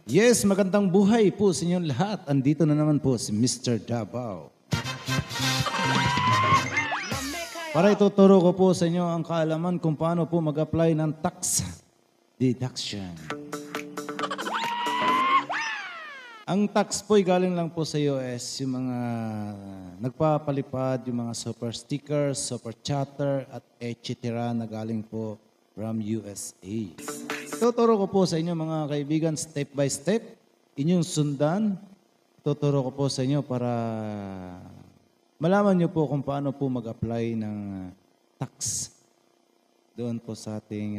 Yes, magandang buhay po sa inyong lahat. Andito na naman po si Mr. Davao. Para ituturo ko po sa inyo ang kaalaman kung paano po mag-apply ng tax deduction. Ang tax po ay galing lang po sa US, yung mga nagpapalipad, yung mga super stickers, super chatter, at etc. na galing po from USA. Tuturo ko po sa inyo mga kaibigan step by step, inyong sundan. Tuturo ko po sa inyo para malaman nyo po kung paano po mag-apply ng tax doon po sa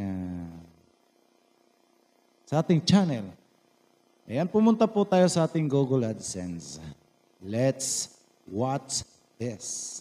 ating channel. Ayan, pumunta po tayo sa ating Google Adsense. Let's watch this.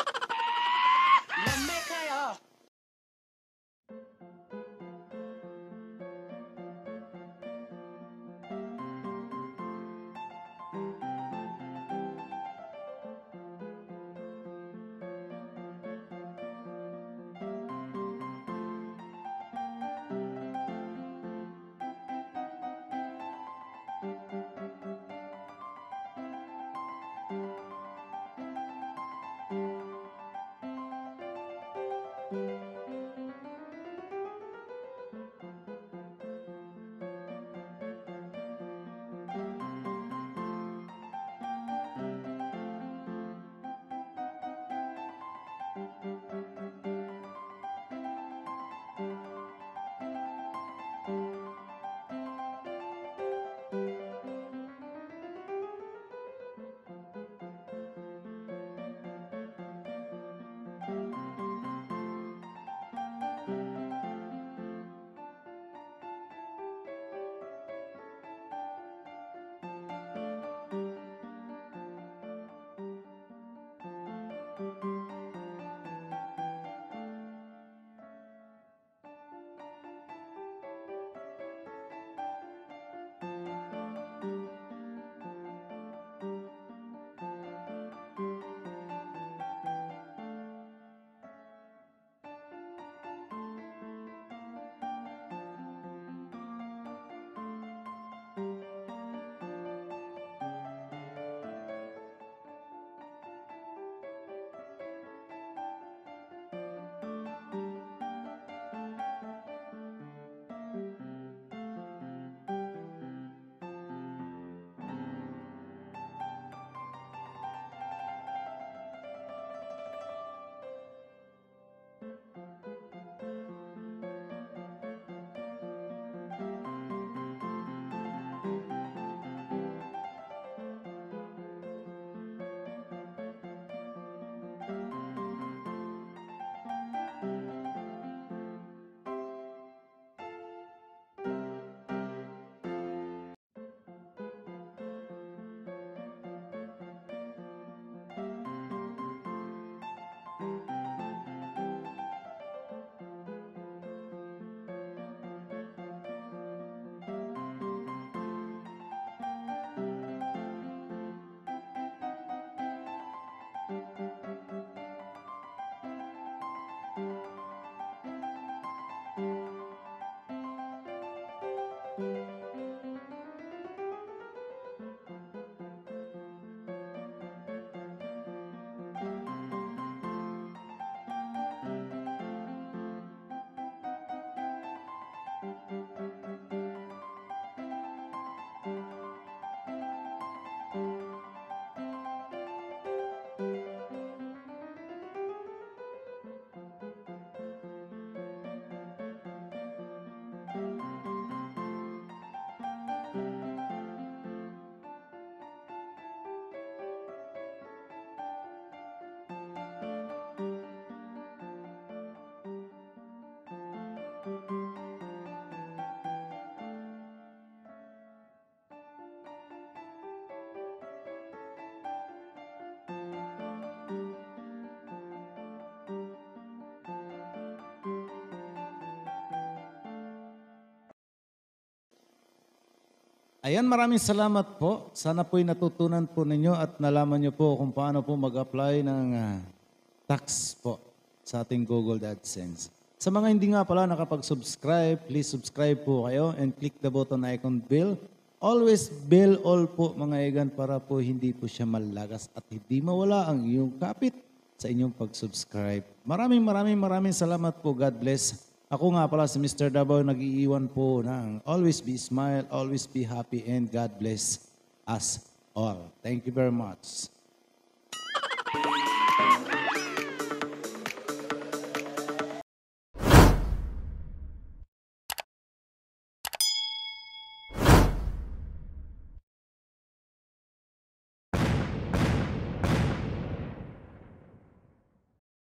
Ayan, maraming salamat po. Sana po'y natutunan po ninyo at nalaman nyo po kung paano po mag-apply ng tax po sa ating Google Adsense. Sa mga hindi nga pala nakapag-subscribe, please subscribe po kayo and click the button icon bell always bell all po mga egan para po hindi po siya malagas at hindi mawala ang iyong kapit sa inyong pag-subscribe. Maraming salamat po. God bless. Ako nga pala si Mr. Davao, nag-iiwan po ng always be smile, always be happy, and God bless us all. Thank you very much.